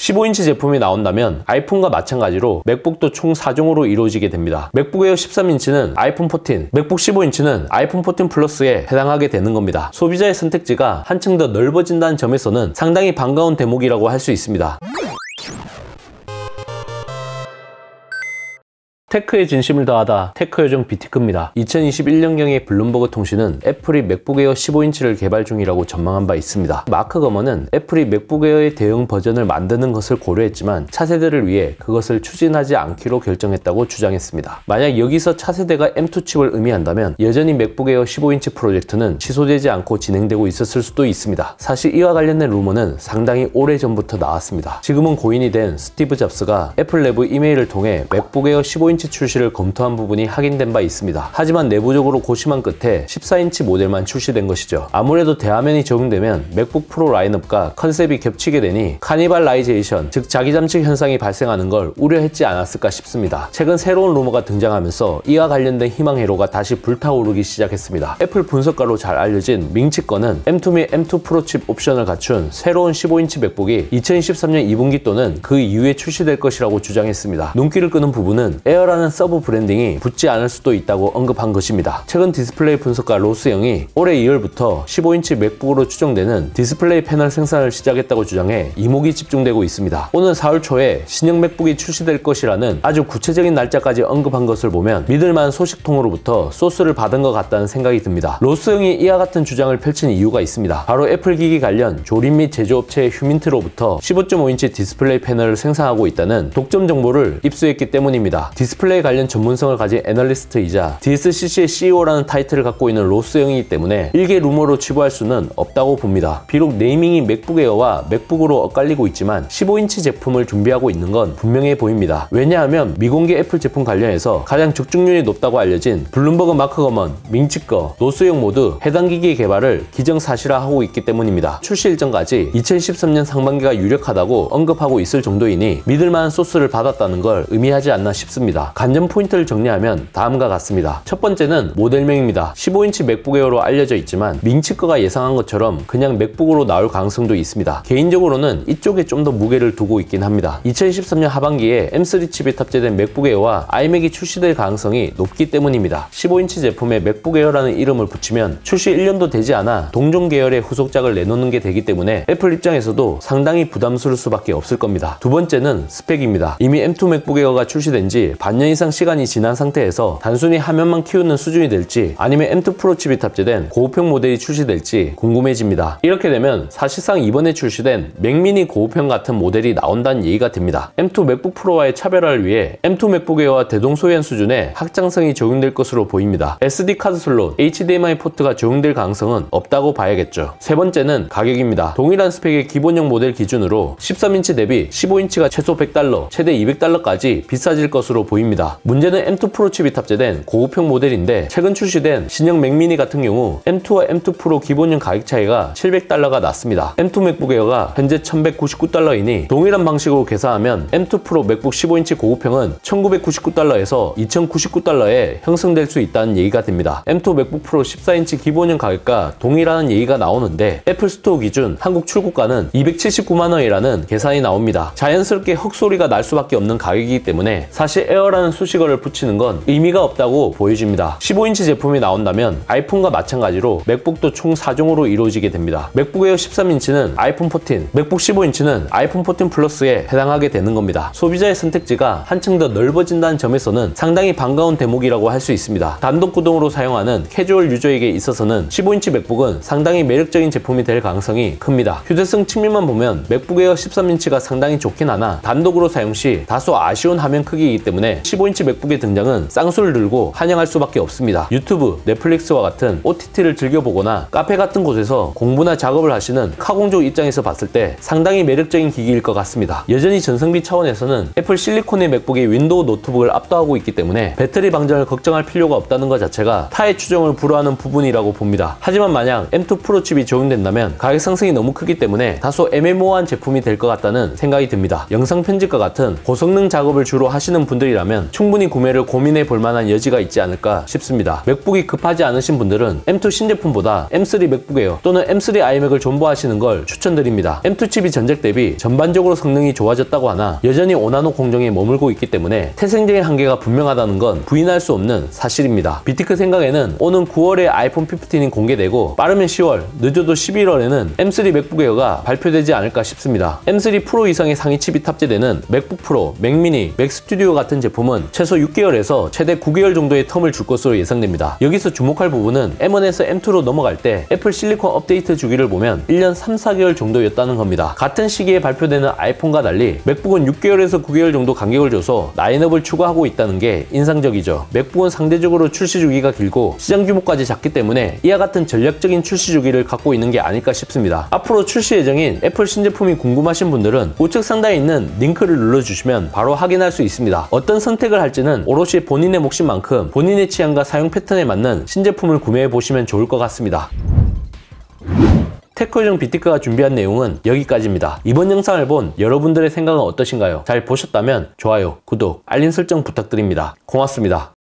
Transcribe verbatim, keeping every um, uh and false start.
십오 인치 제품이 나온다면 아이폰과 마찬가지로 맥북도 총 사 종으로 이루어지게 됩니다. 맥북 에어 십삼 인치는 아이폰 십사, 맥북 십오 인치는 아이폰 십사 플러스에 해당하게 되는 겁니다. 소비자의 선택지가 한층 더 넓어진다는 점에서는 상당히 반가운 대목이라고 할 수 있습니다. 테크에 진심을 다하다 테크 요정 비티크입니다. 이천이십일 년경에 블룸버그 통신은 애플이 맥북 에어 십오 인치를 개발 중이라고 전망한 바 있습니다. 마크 거먼은 애플이 맥북 에어의 대응 버전을 만드는 것을 고려했지만 차세대를 위해 그것을 추진하지 않기로 결정했다고 주장했습니다. 만약 여기서 차세대가 엠 투 칩을 의미한다면 여전히 맥북 에어 십오 인치 프로젝트는 취소되지 않고 진행되고 있었을 수도 있습니다. 사실 이와 관련된 루머는 상당히 오래전부터 나왔습니다. 지금은 고인이 된 스티브 잡스가 애플 내부 이메일을 통해 맥북 에어 십오 인치 출시를 검토한 부분이 확인된 바 있습니다. 하지만 내부적으로 고심한 끝에 십사 인치 모델만 출시된 것이죠. 아무래도 대화면이 적용되면 맥북 프로 라인업과 컨셉이 겹치게 되니 카니발라이제이션, 즉 자기 잠식 현상이 발생하는 걸 우려했지 않았을까 싶습니다. 최근 새로운 루머가 등장하면서 이와 관련된 희망 회로가 다시 불타오르기 시작했습니다. 애플 분석가로 잘 알려진 밍치 건은 엠 투 및 엠 투 프로 칩 옵션을 갖춘 새로운 십오 인치 맥북이 이천이십삼 년 이 분기 또는 그 이후에 출시될 것이라고 주장했습니다. 눈길을 끄는 부분은 에어라 라는 서브 브랜딩이 붙지 않을 수도 있다고 언급한 것입니다. 최근 디스플레이 분석가 로스영이 올해 이월부터 십오 인치 맥북으로 추정되는 디스플레이 패널 생산을 시작했다고 주장해 이목이 집중되고 있습니다. 오는 사월 초에 신형 맥북이 출시될 것이라는 아주 구체적인 날짜까지 언급한 것을 보면 믿을만한 소식통으로부터 소스를 받은 것 같다는 생각이 듭니다. 로스영이 이와 같은 주장을 펼친 이유가 있습니다. 바로 애플 기기 관련 조립 및 제조업체 휴민트로부터 십오 점 오 인치 디스플레이 패널을 생산하고 있다는 독점 정보를 입수했기 때문입니다. 디스플레이 디스플레이 관련 전문성을 가진 애널리스트이자 디 에스 씨 씨의 씨 이 오라는 타이틀을 갖고 있는 로스영이기 때문에 일개 루머로 치부할 수는 없다고 봅니다. 비록 네이밍이 맥북 에어와 맥북으로 엇갈리고 있지만 십오 인치 제품을 준비하고 있는 건 분명해 보입니다. 왜냐하면 미공개 애플 제품 관련해서 가장 적중률이 높다고 알려진 블룸버그 마크 거먼, 밍치거, 로스영 모두 해당 기기의 개발을 기정사실화하고 있기 때문입니다. 출시 일정까지 이천십삼 년 상반기가 유력하다고 언급하고 있을 정도이니 믿을만한 소스를 받았다는 걸 의미하지 않나 싶습니다. 관전 포인트를 정리하면 다음과 같습니다. 첫 번째는 모델명입니다. 십오 인치 맥북 에어로 알려져 있지만 밍치거가 예상한 것처럼 그냥 맥북으로 나올 가능성도 있습니다. 개인적으로는 이쪽에 좀 더 무게를 두고 있긴 합니다. 이천십삼 년 하반기에 엠 쓰리 칩이 탑재된 맥북 에어와 아이맥이 출시될 가능성이 높기 때문입니다. 십오 인치 제품에 맥북 에어라는 이름을 붙이면 출시 일 년도 되지 않아 동종 계열의 후속작을 내놓는 게 되기 때문에 애플 입장에서도 상당히 부담스러울 수밖에 없을 겁니다. 두 번째는 스펙입니다. 이미 엠 투 맥북 에어가 출시된 지 반년 이상 시간이 지난 상태에서 단순히 화면만 키우는 수준이 될지 아니면 엠 투 프로 칩이 탑재된 고우평 모델이 출시될지 궁금해집니다. 이렇게 되면 사실상 이번에 출시된 맥미니 고우평 같은 모델이 나온다는 얘기가 됩니다. 엠 투 맥북 프로와의 차별화를 위해 엠 투 맥북 에어와 대동소이한 수준의 확장성이 적용될 것으로 보입니다. 에스 디 카드 슬롯, 에이치 디 엠 아이 포트가 적용될 가능성은 없다고 봐야겠죠. 세 번째는 가격입니다. 동일한 스펙의 기본형 모델 기준으로 십삼 인치 대비 십오 인치가 최소 백 달러, 최대 이백 달러까지 비싸질 것으로 보입니다. 문제는 엠 투 프로 칩이 탑재된 고급형 모델인데 최근 출시된 신형 맥미니 같은 경우 엠 투와 엠 투 프로 기본형 가격 차이가 칠백 달러가 났습니다. 엠 투 맥북 에어가 현재 천백구십구 달러이니 동일한 방식으로 계산하면 엠 투 프로 맥북 십오 인치 고급형은 천구백구십구 달러에서 이천구십구 달러에 형성될 수 있다는 얘기가 됩니다. 엠 투 맥북 프로 십사 인치 기본형 가격과 동일하는 얘기가 나오는데 애플 스토어 기준 한국 출고가는 이백칠십구만 원이라는 계산이 나옵니다. 자연스럽게 헛소리가 날 수밖에 없는 가격이기 때문에 사실 에어라는 수식어를 붙이는 건 의미가 없다고 보여집니다. 십오 인치 제품이 나온다면 아이폰과 마찬가지로 맥북도 총 사 종으로 이루어지게 됩니다. 맥북 에어 십삼 인치는 아이폰 십사, 맥북 십오 인치는 아이폰 십사 플러스에 해당하게 되는 겁니다. 소비자의 선택지가 한층 더 넓어진다는 점에서는 상당히 반가운 대목이라고 할 수 있습니다. 단독 구동으로 사용하는 캐주얼 유저에게 있어서는 십오 인치 맥북은 상당히 매력적인 제품이 될 가능성이 큽니다. 휴대성 측면만 보면 맥북 에어 십삼 인치가 상당히 좋긴 하나 단독으로 사용 시 다소 아쉬운 화면 크기이기 때문에 십오 인치 맥북의 등장은 쌍수를 들고 환영할 수밖에 없습니다. 유튜브, 넷플릭스와 같은 오 티 티를 즐겨보거나 카페 같은 곳에서 공부나 작업을 하시는 카공족 입장에서 봤을 때 상당히 매력적인 기기일 것 같습니다. 여전히 전성비 차원에서는 애플 실리콘의 맥북이 윈도우 노트북을 압도하고 있기 때문에 배터리 방전을 걱정할 필요가 없다는 것 자체가 타의 추종을 불허하는 부분이라고 봅니다. 하지만 만약 엠 투 프로 칩이 적용된다면 가격 상승이 너무 크기 때문에 다소 애매모호한 제품이 될 것 같다는 생각이 듭니다. 영상 편집과 같은 고성능 작업을 주로 하시는 분들이라면 있다면 충분히 구매를 고민해 볼 만한 여지가 있지 않을까 싶습니다. 맥북이 급하지 않으신 분들은 엠 투 신제품보다 엠 쓰리 맥북 에어 또는 엠 쓰리 아이맥을 존버하시는 걸 추천드립니다. 엠 투 칩이 전작 대비 전반적으로 성능이 좋아졌다고 하나 여전히 오 나노 공정에 머물고 있기 때문에 태생적인 한계가 분명하다는 건 부인할 수 없는 사실입니다. 비티크 생각에는 오는 구월에 아이폰 십오이 공개되고 빠르면 시월, 늦어도 십일월에는 엠 쓰리 맥북 에어가 발표되지 않을까 싶습니다. 엠 쓰리 프로 이상의 상위 칩이 탑재되는 맥북 프로, 맥미니, 맥스튜디오 같은 제품은 최소 육 개월에서 최대 구 개월 정도의 텀을 줄 것으로 예상됩니다. 여기서 주목할 부분은 엠 원에서 엠 투로 넘어갈 때 애플 실리콘 업데이트 주기를 보면 일 년 삼, 사 개월 정도였다는 겁니다. 같은 시기에 발표되는 아이폰과 달리 맥북은 육 개월에서 구 개월 정도 간격을 줘서 라인업을 추가하고 있다는 게 인상적이죠. 맥북은 상대적으로 출시 주기가 길고 시장 규모까지 작기 때문에 이와 같은 전략적인 출시 주기를 갖고 있는 게 아닐까 싶습니다. 앞으로 출시 예정인 애플 신제품이 궁금하신 분들은 우측 상단에 있는 링크를 눌러주시면 바로 확인할 수 있습니다. 어떤 선택을 할지는 오롯이 본인의 몫인 만큼 본인의 취향과 사용 패턴에 맞는 신제품을 구매해 보시면 좋을 것 같습니다. 테크요정 비티크가 준비한 내용은 여기까지입니다. 이번 영상을 본 여러분들의 생각은 어떠신가요? 잘 보셨다면 좋아요, 구독, 알림 설정 부탁드립니다. 고맙습니다.